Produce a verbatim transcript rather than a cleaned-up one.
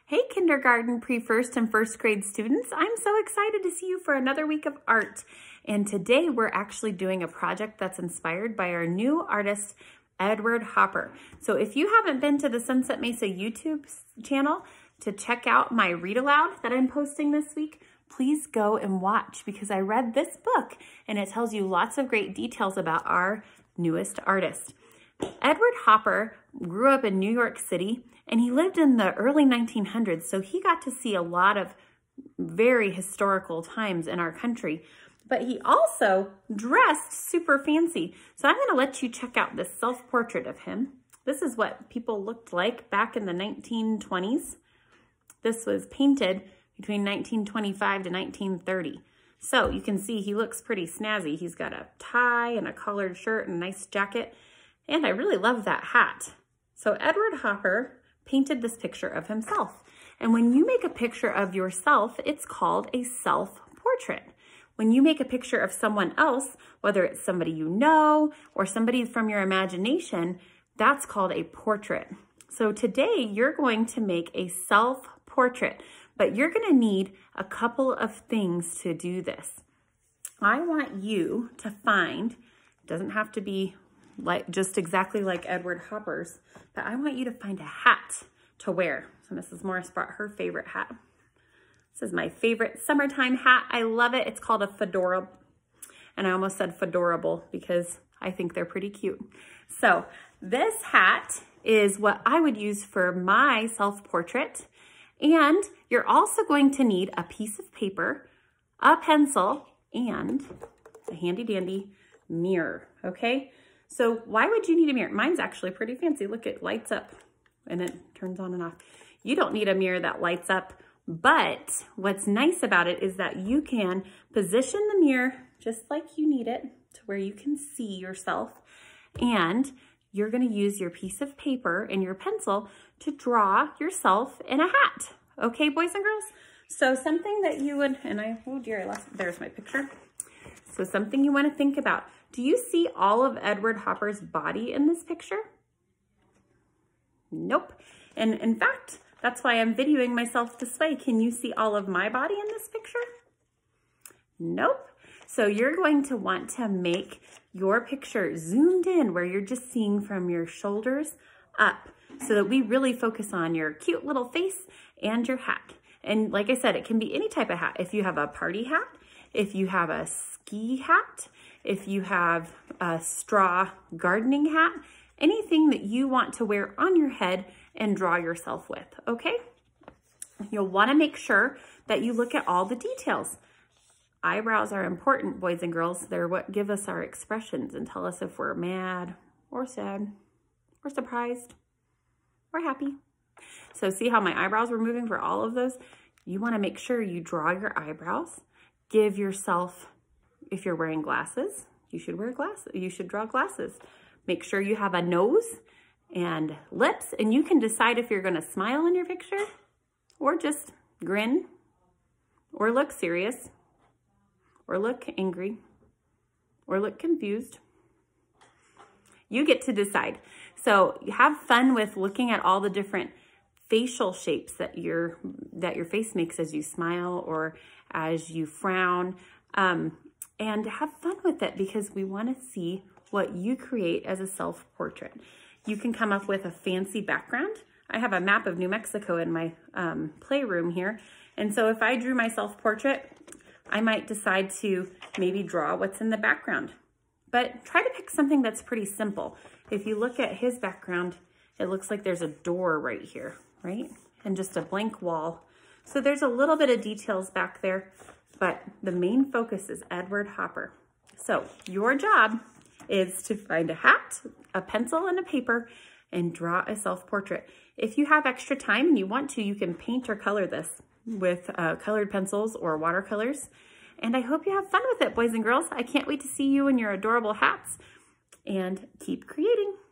Hey, kindergarten, pre-first and first grade students. I'm so excited to see you for another week of art. And today we're actually doing a project that's inspired by our new artist, Edward Hopper. So if you haven't been to the Sunset Mesa YouTube channel to check out my read aloud that I'm posting this week, please go and watch because I read this book and it tells you lots of great details about our newest artist. Edward Hopper grew up in New York City and he lived in the early nineteen hundreds, so he got to see a lot of very historical times in our country. But he also dressed super fancy. So I'm gonna let you check out this self-portrait of him. This is what people looked like back in the nineteen twenties. This was painted between nineteen twenty-five to nineteen thirty. So you can see he looks pretty snazzy. He's got a tie and a collared shirt and a nice jacket. And I really love that hat. So Edward Hopper painted this picture of himself. And when you make a picture of yourself, it's called a self-portrait. When you make a picture of someone else, whether it's somebody you know or somebody from your imagination, that's called a portrait. So today you're going to make a self-portrait, but you're gonna need a couple of things to do this. I want you to find, it doesn't have to be like just exactly like Edward Hopper's, but I want you to find a hat to wear. So Missus Morris brought her favorite hat. This is my favorite summertime hat. I love it. It's called a fedora. And I almost said fedorable because I think they're pretty cute. So this hat is what I would use for my self-portrait. And you're also going to need a piece of paper, a pencil, and a handy dandy mirror, okay? So why would you need a mirror? Mine's actually pretty fancy. Look, it lights up and it turns on and off. You don't need a mirror that lights up, but what's nice about it is that you can position the mirror just like you need it to where you can see yourself. And you're gonna use your piece of paper and your pencil to draw yourself in a hat. Okay, boys and girls? So something that you would, and I, oh dear, I lost, there's my picture. So something you wanna think about. Do you see all of Edward Hopper's body in this picture? Nope. And in fact, that's why I'm videoing myself this way. Can you see all of my body in this picture? Nope. So you're going to want to make your picture zoomed in where you're just seeing from your shoulders up so that we really focus on your cute little face and your hat. And like I said, it can be any type of hat. If you have a party hat, if you have a ski hat, if you have a straw gardening hat, anything that you want to wear on your head and draw yourself with, okay? You'll want to make sure that you look at all the details. Eyebrows are important, boys and girls. They're what give us our expressions and tell us if we're mad or sad or surprised or happy. So see how my eyebrows were moving for all of those? You want to make sure you draw your eyebrows. Give yourself, if you're wearing glasses, you should wear glasses. You should draw glasses. Make sure you have a nose and lips, and you can decide if you're going to smile in your picture or just grin or look serious or look angry or look confused. You get to decide. So have fun with looking at all the different facial shapes that your that your face makes as you smile or as you frown, um, and have fun with it because we want to see what you create as a self-portrait. You can come up with a fancy background. I have a map of New Mexico in my um, playroom here, and so if I drew my self-portrait, I might decide to maybe draw what's in the background. But try to pick something that's pretty simple. If you look at his background, it looks like there's a door right here, right? And just a blank wall. So there's a little bit of details back there, but the main focus is Edward Hopper. So your job is to find a hat, a pencil, and a paper, and draw a self-portrait. If you have extra time and you want to, you can paint or color this with uh, colored pencils or watercolors. And I hope you have fun with it, boys and girls. I can't wait to see you in your adorable hats, and keep creating.